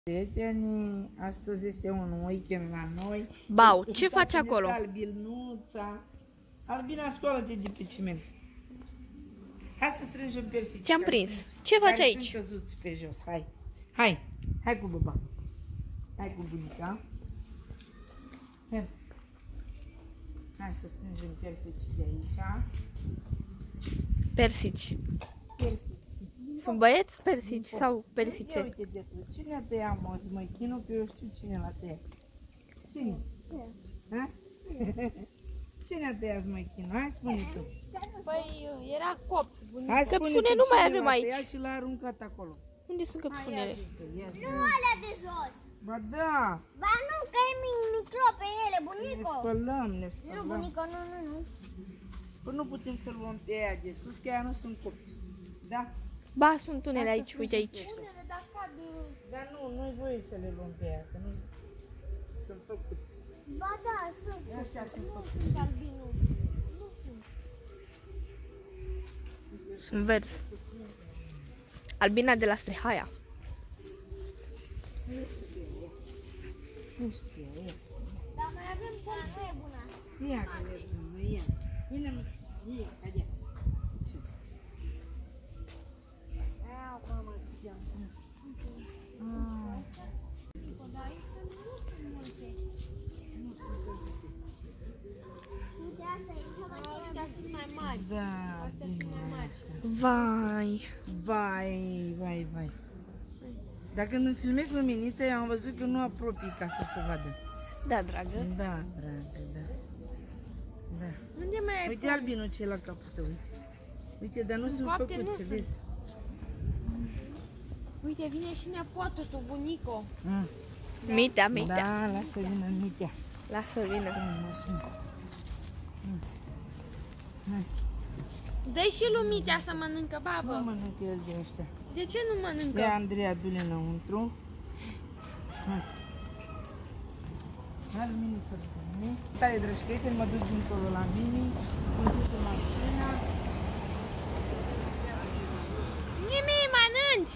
Prieteni, astăzi este un weekend la noi. Bau, ce faci acolo? Albinuța. Albina, scoală-te de pe ciment. Hai să strângem persici. Ce-am prins? Ce faci aici? Sunt căzuți pe jos. Hai. Hai cu baba. Hai cu bunica. Hai să strângem persici de aici. Persici. Persici. Sunt băieți persici sau persice? Uite de tu. Cine a tăiat măchinul? Că eu știu cine l-a tăiat. Cine? Ha? Cine a tăiat măchinul? Hai spune tu. Păi era copt. Hai Căpșune nu mai avem aici. Și l-a aruncat acolo. Unde sunt căpșunele? Nu alea de jos. Ba da. Ba nu, că e micro pe ele, Ne bunico. spălăm, ne Nu, spălăm. bunico, nu. Păi nu putem să luăm pe aia de sus, că aia nu sunt copți. Da? Ba, sunt unele aici, uite aici. Unele, dar cad. Dar nu-i voie să le luăm pe aia, că nu sunt făcuți. Ba da, sunt. Ăștia sunt Nu făcuți. sunt albinul. Nu sunt. Sunt verzi. Albina de la Strehaia. Nu știu, este. Dar mai avem post, nu e bună. Ia că le luăm, ia. Ia, haide. Ce? Ia, mamă, ce-am strâns. Dar aici nu sunt multe. Uite, asta e cea mai mare. Ăștia sunt mai mari. Da, Astea sunt mai mari. Vai. Dar când îmi filmez luminița, eu am văzut că nu apropii ca să se vadă. Da, dragă. Da, dragă, da. Unde mai ai? Uite albinul ce e la capul tău, uite. Uite, dar nu sunt fapte, făcuți, nu să sunt. vezi. Uite, vine și nepotul tu, bunico. Mitea. Da, lasă vină Mitea. Lasă vină. În mașină. Dă-i și lui Mitea să mănâncă, Nu babă. mănâncă el din ăștia. De ce nu mănâncă? Ia, Andreea, du-le înăuntru. Hai, luminiță, du-le. Tare, dragi prieteni, mă duc dincolo la Mimi. Mă duc în mașina. Nimic, mănânci!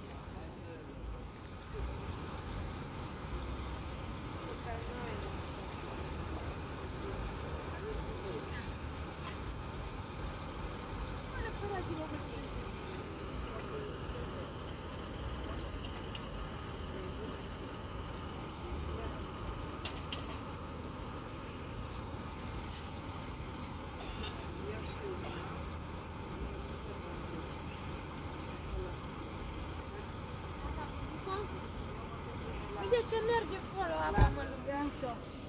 Uite ce merge acolo, apa mălunguță.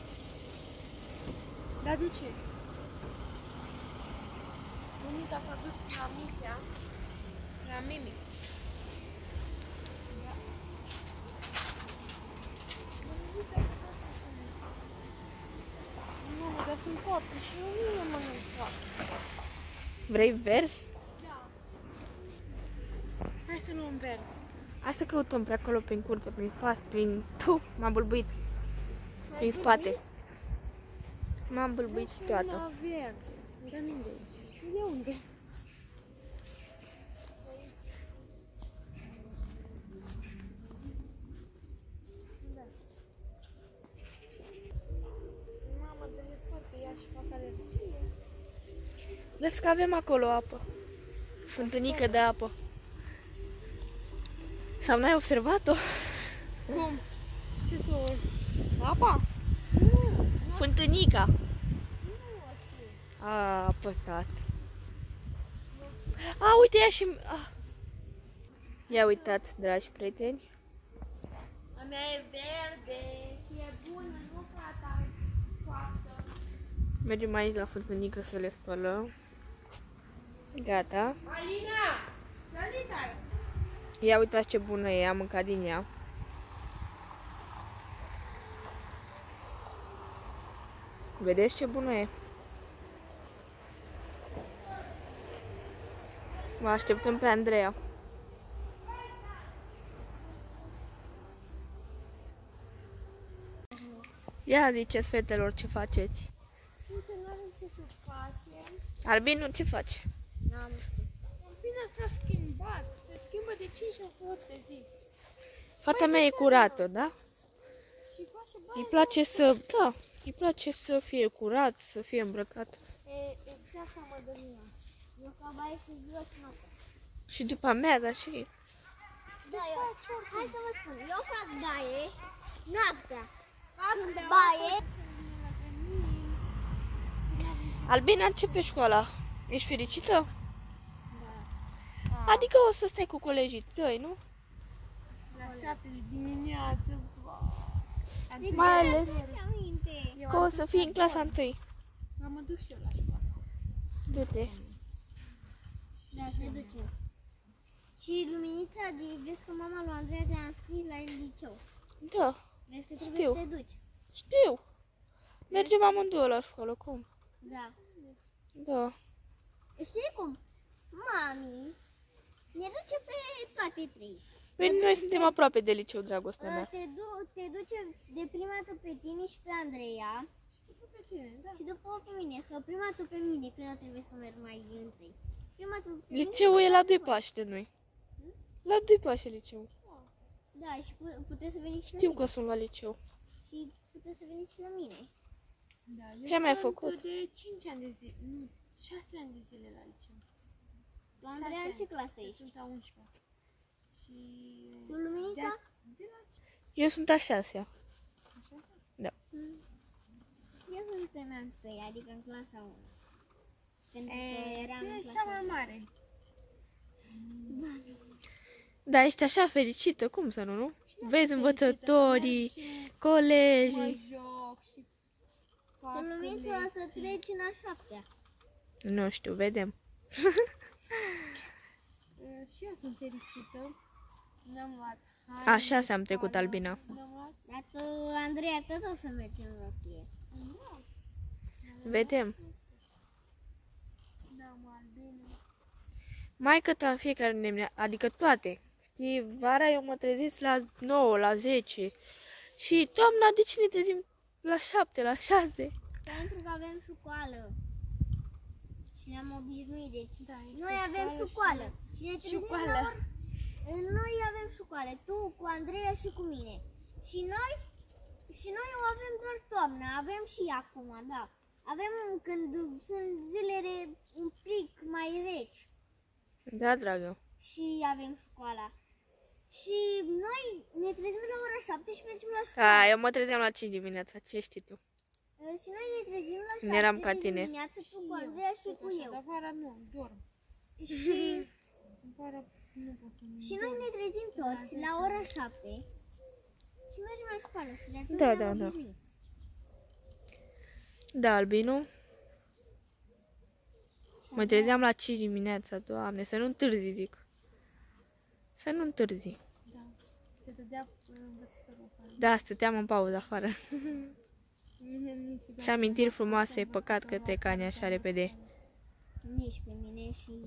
Dar de ce? Bunica s-a dus la Mitea, la Mimi. Nu, dar sunt copii și eu nu le mănânc toate. Vrei verzi? Da. Hai să luăm verzi. Hai să căutăm pe acolo, prin curte, prin spate, m-am bâlbuit. Prin spate. M-am bâlbuit toată. La verde. Dar nu de aici. Știi de unde? Mamă, de foarte ea și fac alergie. Vezi că avem acolo apă. Fântânică de apă. Sau n-ai observat-o? Cum? Ce să apa? Fântânica. A, păcat. A, uite ea și... Ia uitați, dragi prieteni. A mea e verde și e bună, nu ca ta coaptă. Mergem aici la fântânică să le spălăm. Gata. Alina! Alina! Ia uitați ce bună e, am mâncat din ea. Vedeți ce bună e? Vă așteptăm pe Andreea. Ia ziceți fetelor ce faceți. Uite, nu avem ce să facem. Albinu, ce faci? Bine s-a schimbat. Se schimbă de 5-6 ori pe zi. Fata mea e curată, da? Și face Îi place să, da, îi place să fie curat, să fie îmbrăcat. exact ca Mădălina. Eu ca baie și jos noaptea. Și după amiaza și... Da, hai să vă spun, eu fac baie noaptea. Fac baie. Albina, începe școala. Ești fericită? Da. Adică o să stai cu colegii tăi, nu? La 7 dimineață. Mai ales aminte. că o să fii în clasa 1. Mă duc și eu la școală. Du-te. Da, se duce. Și Luminița, vezi că mama lui Andreea te-a înscris la liceu. Da, Vezi că trebuie Știu. să te duci. știu. Mergem amândouă la școală, cum? Da. Da. Știi cum? Mami ne duce pe toate trei. Păi noi suntem aproape de liceu, dragostea mea. Te duce de prima dată pe tine și pe Andreea. Și după pe mine. Sau prima dată pe mine, că eu trebuie să merg mai întâi. Prima dată pe mine. Liceul e la 2 pași de noi. La 2 pași e liceul. Da, și puteți să veniți și la Știu mine. că sunt la liceu. Și puteți să veniți și la mine. Da, Ce ai mai făcut? de 5 ani de zile, nu, 6 ani de zile la liceu. Tu, Andreea, în ce clasă ești? Sunt a 11-a. Și... Tu, Luminița? De la Eu sunt a 6-a. Eu sunt în an 3, adică în clasa 1. Pentru că eram tu în ești clasa cea mai mare. Da, ești așa fericită, cum să nu? Vezi învățătorii, colegii. Mă joc și fac Tu, Luminița, o să treci în a 7-a. Nu știu, vedem. Și eu sunt fericită. Ne-am luat A 6 am trecut, Albina. Ne-am luat Dar tu, Andreea, tot o să mergi în rochie. Vedem. ne-am albine. Maică-ta în fiecare dimineață, adică toate. Știi, vara eu mă trezesc la 9, la 10. Și toamna, de ce ne trezim la 7, la 6? Pentru că avem școală. Și ne-am obișnuit, deci noi este avem școală școală. Și ne trezim școală. la ori... Noi avem școală, tu cu Andreea și cu mine. Și noi o avem doar toamna, avem și acum, da. Avem când sunt zilele un pic mai reci Da, dragă. și avem școala. Și noi ne trezim la ora 7 și mergem la școală. Da, eu mă trezeam la 5 dimineața, ce știi tu? Și noi ne trezim la 7 Nu eram ca de tine. dimineață, tu cu Andreea și cu Așa, eu. dar vara nu, dorm. Și, Vara nu pot să și noi ne trezim toți la ora 7 și mergem la școală. Și de atunci Da, ne-am da, da. obișnuit. Da, Albinu. Mă trezeam la 5 dimineața, Doamne, să nu întârzi, zic. Să nu întârzi. te dădea învățătorul afară. Da, stăteam în pauză afară. Mine niciodată. Ce amintiri frumoase, e păcat că trec ani așa repede. Nici pe mine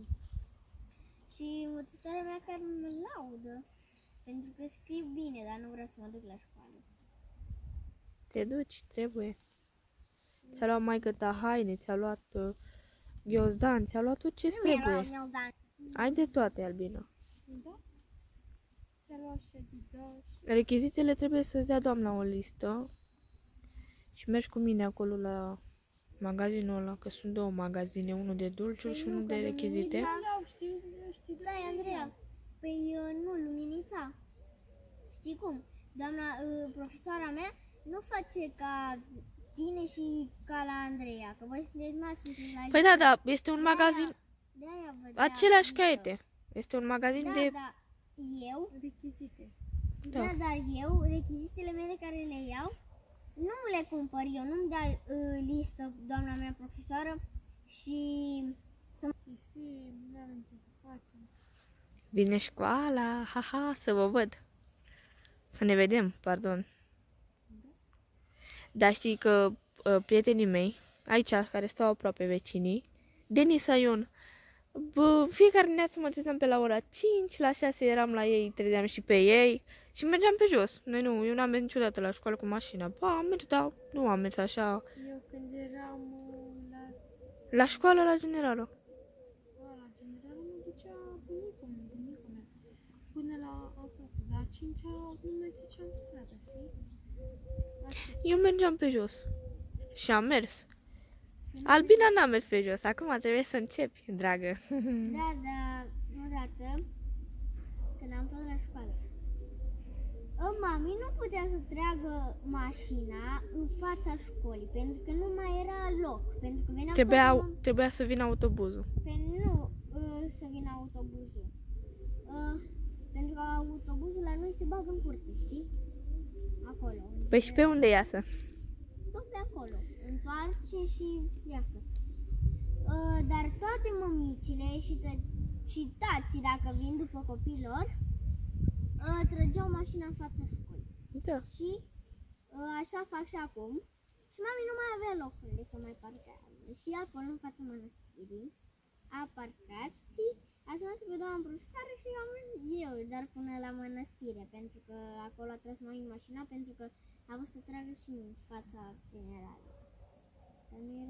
și învățătoarea mea care mă laudă. Pentru că scriu bine, dar nu vreau să mă duc la școală. Te duci, trebuie. Ți-a luat maică-ta haine, ți-a luat ghiozdan, ți-a luat tot ce trebuie. Mi-au dat. Ai de toate, Albina. Da? Ți-a luat și Adidas. Rechizitele trebuie să-ți dea doamna o listă și mergi cu mine acolo la magazinul ăla, că sunt 2 magazine, unul de dulciuri și unul de rechizite. Da, știi, Stai, Andreea. Păi nu, Luminița. Știi cum? Doamna, profesoara mea nu face ca tine și ca la Andreea, că voi sunteți mari, sunteți la Păi da, da, este un magazin, de-aia vă dea aceleași listă. caiete. Este un magazin Da, de... da, eu, rechizite. Da. da, dar eu, rechizitele mele care le iau, nu le cumpăr eu, nu-mi dea listă doamna mea profesoară și Și nu avem ce să facem. Vine școala, haha, să vă văd. Să ne vedem, pardon. Dar știi că prietenii mei, aici, care stau aproape vecinii, Denisa Ion, fiecare dimineață mă trezeam pe la ora 5, la 6 eram la ei, trezeam și pe ei și mergeam pe jos. Eu n-am mers niciodată la școală cu mașina. Ba, am mers, dar nu am mers așa. Eu când eram La școală, la generală. la general, mă ducea bunicul meu, până la aproape, la 5-a nu mai ziceam strada, știi? Eu mergeam pe jos. Și am mers. Albina n-a mers pe jos. Acum trebuie să începi, dragă. Da, dar odată, când am fost la școală, mami nu putea să treagă mașina în fața școlii, pentru că nu mai era loc. Pentru că venea Trebuia să vină autobuzul. nu să vină autobuzul. Pentru că autobuzul la noi se bagă în curte, știi? Acolo. Păi și pe unde iasă? Tot pe acolo. Întoarce și iasă. Dar toate mămicile și tații, dacă vin după copilor, trăgeau mașina în fața școlii. Da. Și așa fac și acum. Și mami nu mai avea loc unde să mai parchează. Și acolo, în fața mănăstirii, a parcat și a sunat pe doamna profesoară și am venit eu, dar până la mănăstire, pentru că acolo a tras mai mașina, pentru că a vrut să tragă și în fața generală. Dar nu